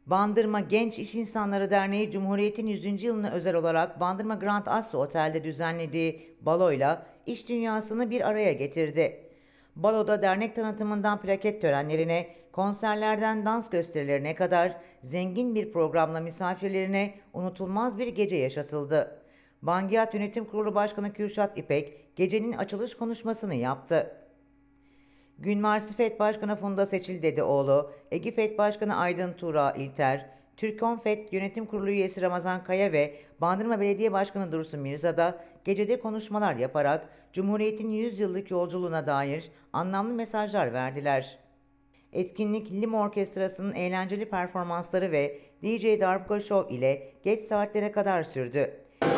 Bandırma Genç İş İnsanları Derneği Cumhuriyet'in 100. yılına özel olarak Bandırma Grand Aslı Otel'de düzenlediği baloyla iş dünyasını bir araya getirdi. Baloda dernek tanıtımından plaket törenlerine, konserlerden dans gösterilerine kadar zengin bir programla misafirlerine unutulmaz bir gece yaşatıldı. Bangiyat Yönetim Kurulu Başkanı Kürşat İpek gecenin açılış konuşmasını yaptı. Günmarsi FED Başkanı Funda Seçil Dedeoğlu, EGİ FED Başkanı Aydın Tuğra İlter, Türkom FED Yönetim Kurulu üyesi Ramazan Kaya ve Bandırma Belediye Başkanı Dursun Mirza da gecede konuşmalar yaparak Cumhuriyet'in 100 yıllık yolculuğuna dair anlamlı mesajlar verdiler. Etkinlik Lima Orkestrası'nın eğlenceli performansları ve DJ Darbuka Show ile geç saatlere kadar sürdü.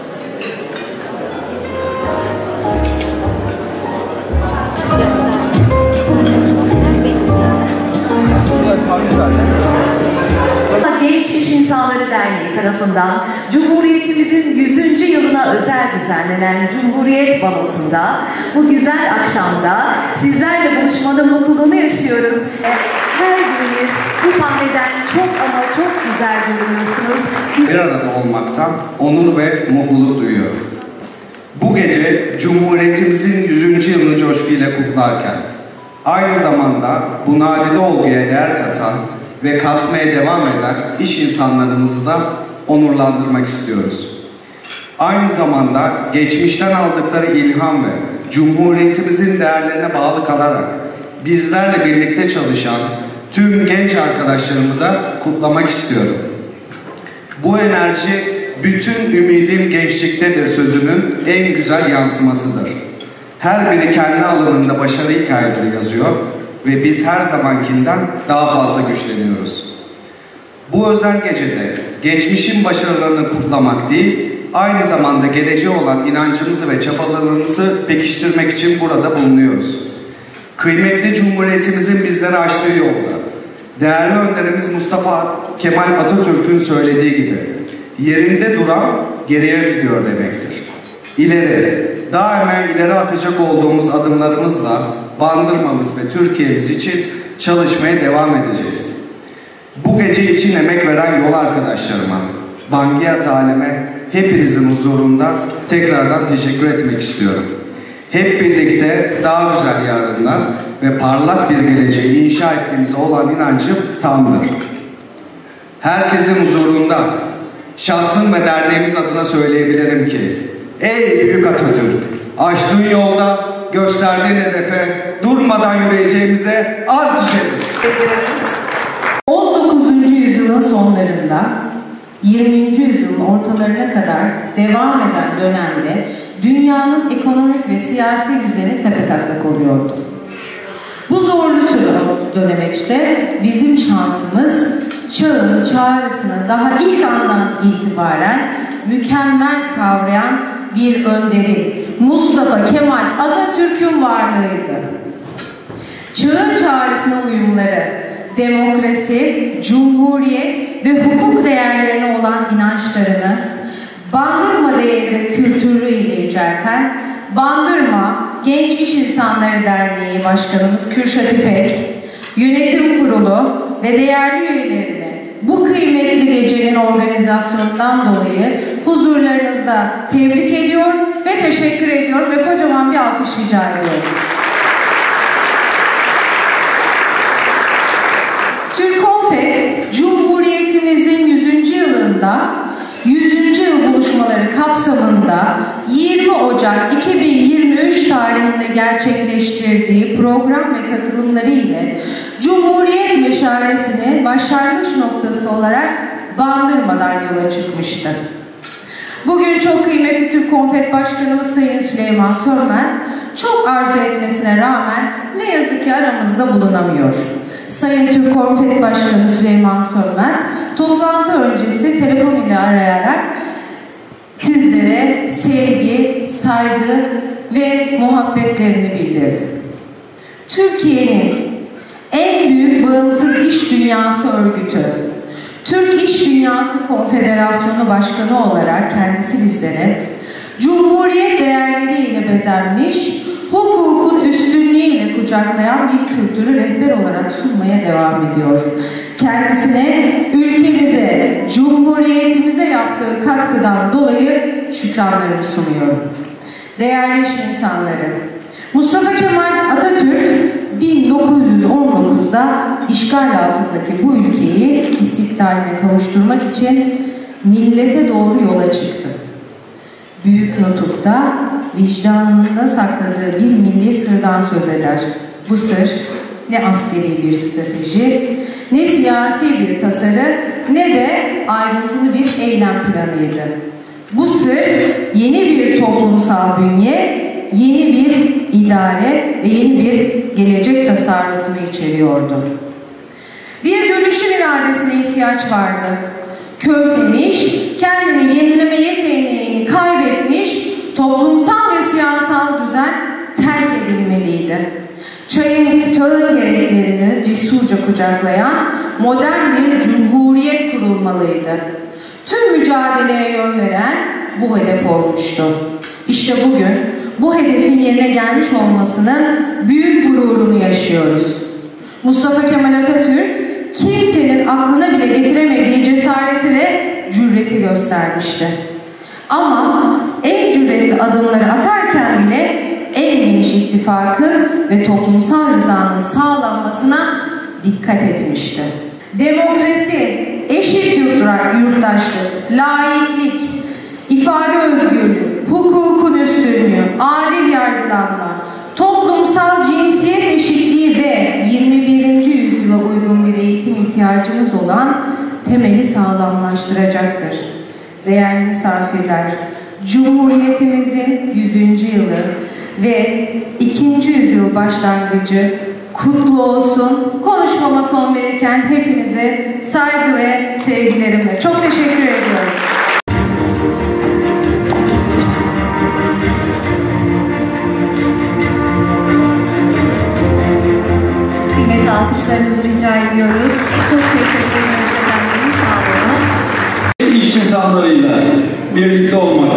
Genç İş İnsanları Derneği tarafından Cumhuriyetimizin 100. yılına özel düzenlenen Cumhuriyet Balosu'nda bu güzel akşamda sizlerle buluşmanın mutluluğunu yaşıyoruz. Her biriniz bu sahneden çok ama çok güzel görünüyorsunuz. Bir arada olmaktan onur ve mutluluk duyuyorum. Bu gece Cumhuriyetimizin 100. yılını coşkuyla kutlarken aynı zamanda bu nadide olguya değer katan ve katmaya devam eden iş insanlarımızı da onurlandırmak istiyoruz. Aynı zamanda geçmişten aldıkları ilham ve Cumhuriyetimizin değerlerine bağlı kalarak bizlerle birlikte çalışan tüm genç arkadaşlarımı da kutlamak istiyorum. Bu enerji bütün ümidim gençliktedir sözünün en güzel yansımasıdır. Her biri kendi alanında başarı hikayeleri yazıyor ve biz her zamankinden daha fazla güçleniyoruz. Bu özel gecede geçmişin başarılarını kutlamak değil, aynı zamanda geleceğe olan inancımızı ve çabalarımızı pekiştirmek için burada bulunuyoruz. Kıymetli Cumhuriyetimizin bizlere açtığı yolda, değerli önderimiz Mustafa Kemal Atatürk'ün söylediği gibi, yerinde duran geriye gidiyor demektir. İleri, daima ileri atacak olduğumuz adımlarımızla Bandırmamız ve Türkiye'miz için çalışmaya devam edeceğiz. Bu gece için emek veren yol arkadaşlarıma, Bangiyat aleme, hepinizin huzurunda tekrardan teşekkür etmek istiyorum. Hep birlikte daha güzel yarınlar ve parlak bir geleceği inşa ettiğimize olan inancım tamdır. Herkesin huzurunda şahsım ve derneğimiz adına söyleyebilirim ki, ey büyük Atatürk, açtığın yolda gösterdiğin hedefe durmadan yürüyeceğimize ant içeriz. 19. yüzyılın sonlarında 20. yüzyılın ortalarına kadar devam eden dönemde dünyanın ekonomik ve siyasi düzeni tepetaklak oluyordu. Bu zorlu dönemeçte bizim şansımız çağın çağrısını daha ilk andan itibaren mükemmel kavrayan bir önderi Mustafa Kemal Atatürk'ün varlığıydı. Çağın çağrısına uyumları, demokrasi, cumhuriyet ve hukuk değerlerine olan inançlarını Bandırma değeri ve kültürü ile yücelten Bandırma Genç İş İnsanları Derneği Başkanımız Kürşat İpek, Yönetim Kurulu ve değerli üyelerini bu kıymetli gecenin organizasyonundan dolayı huzurlarınızda tebrik ediyor ve teşekkür ediyorum ve kocaman bir alkış rica ediyorum. Türkom FED, Cumhuriyetimizin 100. yılında 100. yıl buluşmaları kapsamında 20 Ocak 2023 tarihinde gerçekleştirdiği program ve katılımları ile Cumhuriyet meşalesinin başlangıç noktası olarak Bandırma'dan yola çıkmıştı. Bugün çok kıymetli Türkom FED Başkanımız Sayın Süleyman Sönmez çok arzu etmesine rağmen ne yazık ki aramızda bulunamıyor. Sayın Türkom FED Başkanı Süleyman Sönmez toplantı öncesi telefon ile arayarak sizlere sevgi, saygı ve muhabbetlerini bildirdi. Türkiye'nin en büyük bağımsız iş dünyası örgütü, Türk İş Dünyası Konfederasyonu Başkanı olarak kendisi bizlere Cumhuriyet değerleriyle bezenmiş, hukukun üstünlüğüyle kucaklayan bir kültürü rehber olarak sunmaya devam ediyor. Kendisine ülkemiz Cumhuriyetimize yaptığı katkıdan dolayı şükranlarımı sunuyorum. Değerli iş insanları, Mustafa Kemal Atatürk 1919'da işgal altındaki bu ülkeyi istiklaline kavuşturmak için millete doğru yola çıktı. Büyük Nutuk'ta vicdanında sakladığı bir milli sırdan söz eder. Bu sır ne askeri bir strateji, ne siyasi bir tasarı, ne de ayrıntılı bir eylem planıydı. Bu sır yeni bir toplumsal bünye, yeni bir idare ve yeni bir gelecek tasarrufunu içeriyordu. Bir dönüşüm iradesine ihtiyaç vardı. Körlemiş, kendini yenileme yeteneğini kaybetmiş, toplumsal ve siyasal düzen terk edilmeliydi. Çağın gereklerini cesurca kucaklayan modern bir cumhuriyet kurulmalıydı. Tüm mücadeleye yön veren bu hedef olmuştu. İşte bugün bu hedefin yerine gelmiş olmasının büyük gururunu yaşıyoruz. Mustafa Kemal Atatürk kimsenin aklına bile getiremediği cesareti ve cüreti göstermişti. Ama en cüretli adımları atarken bile en geniş ittifakın ve toplumsal rızanın sağlanmasına dikkat etmişti. Demokrasi, eşit yurttaşlık, laiklik, ifade özgürlüğü, hukukun üstünlüğü, adil yargılanma, toplumsal cinsiyet eşitliği ve 21. yüzyıla uygun bir eğitim ihtiyacımız olan temeli sağlamlaştıracaktır. Değerli misafirler, Cumhuriyetimizin 100. yılı ve 2. yüzyıl başlangıcı kutlu olsun. Konuşmama son verirken hepinize saygı ve sevgilerimle çok teşekkür ediyorum. Kıymetli alkışlarınızı rica ediyoruz. Çok teşekkür ederiz efendim. Sağ olunuz. İş insanlarıyla birlikte olmak,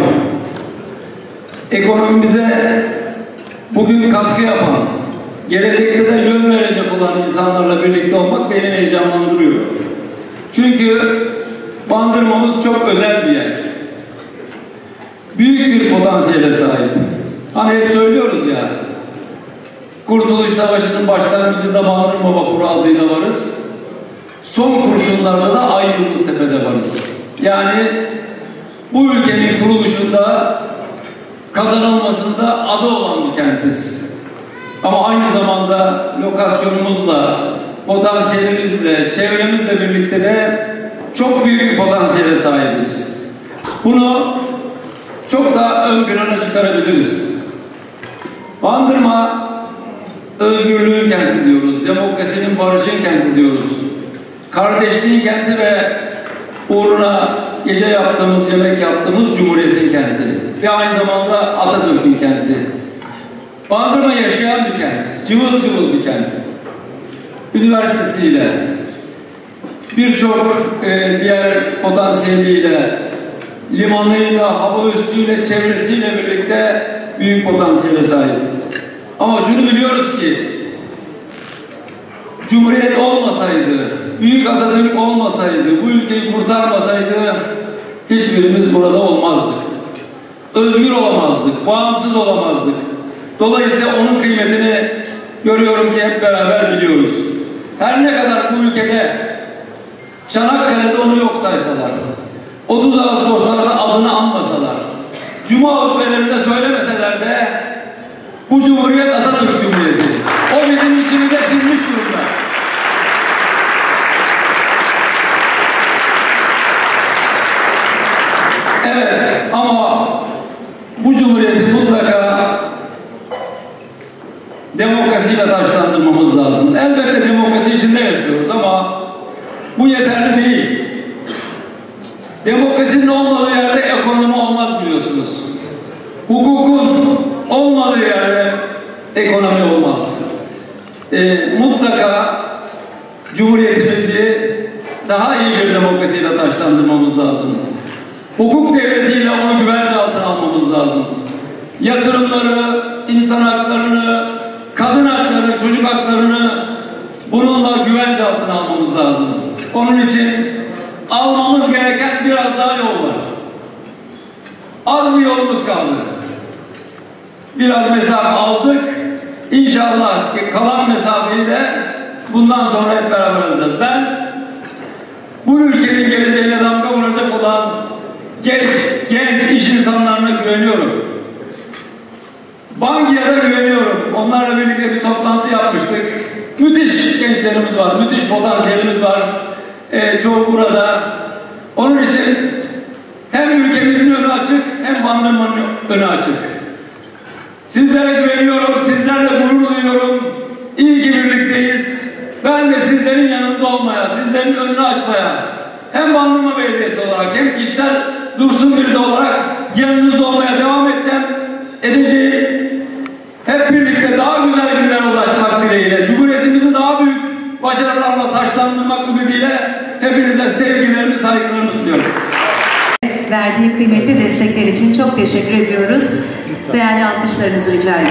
ekonomimize bugün katkı yapan, gelecekte de yön verecek olan insanlarla birlikte olmak beni heyecanlandırıyor. Çünkü Bandırmamız çok özel bir yer. Büyük bir potansiyele sahip. Hani hep söylüyoruz ya, Kurtuluş Savaşı'nın başlangıcında Bandırma Vapuru adıyla varız. Son kurşunlarda da Ay Yıldıztepe'de varız. Yani bu ülkenin kuruluşunda, kazanılmasında adı olan bir kentiz. Ama aynı zamanda lokasyonumuzla, potansiyelimizle, çevremizle birlikte de çok büyük bir potansiyele sahibiz. Bunu çok daha ön plana çıkarabiliriz. Bandırma, özgürlüğün kenti diyoruz, demokrasinin, barışın kenti diyoruz. Kardeşliğin kenti ve uğruna gece yaptığımız, yemek yaptığımız Cumhuriyet'in kenti. Ve aynı zamanda Atatürk'ün kenti. Bandırma yaşayan bir kent, cıvıl cıvıl bir kent. Üniversitesiyle, birçok diğer potansiyeliyle, limanıyla, hava üssüyle, çevresiyle birlikte büyük potansiyele sahip. Ama şunu biliyoruz ki, Cumhuriyet olmasaydı, Büyük Atatürk olmasaydı, bu ülkeyi kurtarmasaydı hiçbirimiz burada olmazdık. Özgür olamazdık, bağımsız olamazdık. Dolayısıyla onun kıymetini görüyorum ki hep beraber biliyoruz. Her ne kadar bu ülkede Çanakkale'de onu yok saysalar, 30 Ağustos'larda adını anmasalar, Cuma hutbelerinde söylemeseler de bu Cumhuriyet Atatürk Cumhuriyeti. O bizim içimize sinmiş durumda. Evet, ama bu Cumhuriyeti mutlaka demokrasiyle taşlandırmamız lazım. Elbette demokrasi içinde yaşıyoruz ama bu yeterli değil. Demokrasinin olmadığı yerde ekonomi olmaz biliyorsunuz. Hukukun olmadığı yerde ekonomi olmaz. Mutlaka Cumhuriyetimizi daha iyi bir demokrasiyle taşlandırmamız lazım. Hukuk devletiyle onu güvence altına almamız lazım. Yatırımları, insan haklarını, kadın hakları, çocuk haklarını bununla güvence altına almamız lazım. Onun için almamız gereken biraz daha yol var. Az bir yolumuz kaldı. Biraz mesafe aldık. İnşallah kalan mesafeyi de bundan sonra hep beraber alacağız. Ben bu ülkenin geleceğine damga vuracak olan genç iş insanlarına güveniyorum. Bankaya da güveniyorum. Onlarla birlikte bir toplantı yapmıştık. Müthiş gençlerimiz var, müthiş potansiyelimiz var. Çoğu burada. Onun için hem ülkemizin önü açık, hem Bandırma'nın önü açık. Sizlere güveniyorum, sizlerle gurur duyuyorum. İyi ki birlikteyiz. Ben de sizlerin yanında olmaya, sizlerin önünü açmaya, hem Bandırma Belediyesi olarak hem kişisel Dursun Birze olarak yanınızda olmaya devam edeceğim. Hep birlikte daha güzel günlere ulaşmak dileğiyle, Cumhuriyetimizi daha büyük başarılarla taşlandırmak ümidiyle hepinize sevgilerimi, saygılarımı sunuyorum. Verdiği kıymetli destekler için çok teşekkür ediyoruz. Değerli alkışlarınızı rica ediyorum.